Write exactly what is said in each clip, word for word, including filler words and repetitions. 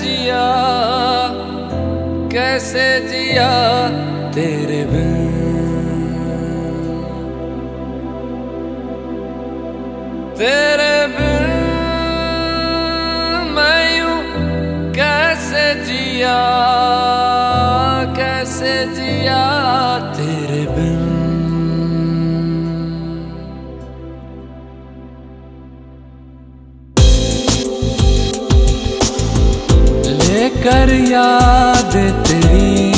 जिया कैसे जिया तेरे बिन, तेरे बिन मैं यूं कैसे जिया कैसे जिया तेरे बिन। लेकर याद तेरी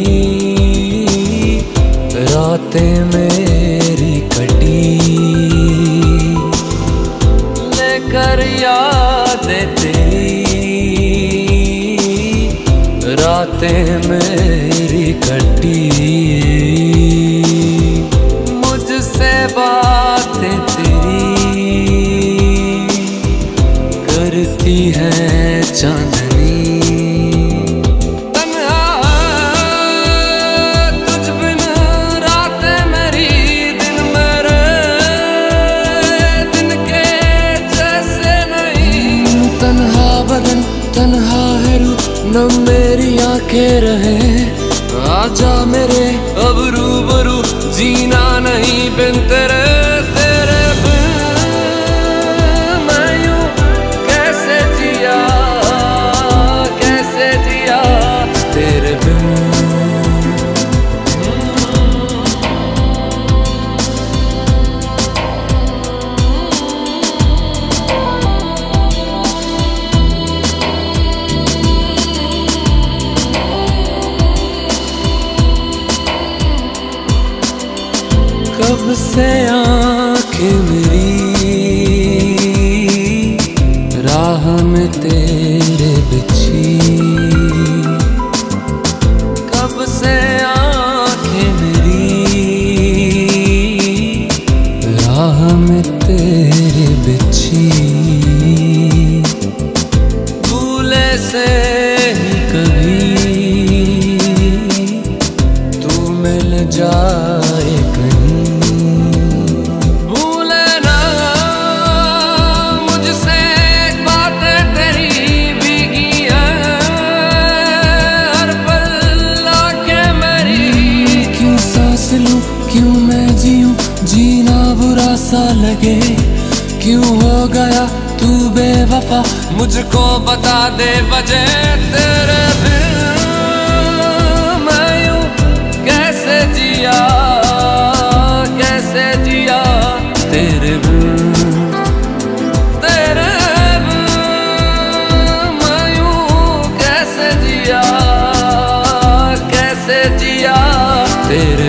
रातें मेरी कटी, लेकर याद तेरी रातें मेरी कटी, मुझसे बातें तेरी करती है चांदनी। तन्हा है रू न मेरी आंखें रहे, आजा मेरे अब रूबरू जीना नहीं बिन तेरे, तेरे बिन मैं यूं कैसे जिया कैसे जिया तेरे बिन। कब से आँखें मेरी राह में तेरे बिछी, कब से आँखें मेरी राह में तेरे बिछी, भूले से ही कभी तू मिल जाए कहीं, क्यों मैं जीऊं जीना बुरा सा लगे, क्यों हो गया तू बेवफा मुझको बता दे वजह, तेरे बिन मैं यूं कैसे जिया कैसे जिया तेरे बिन, तेरे बिन मैं यूं कैसे जिया कैसे जिया तेरे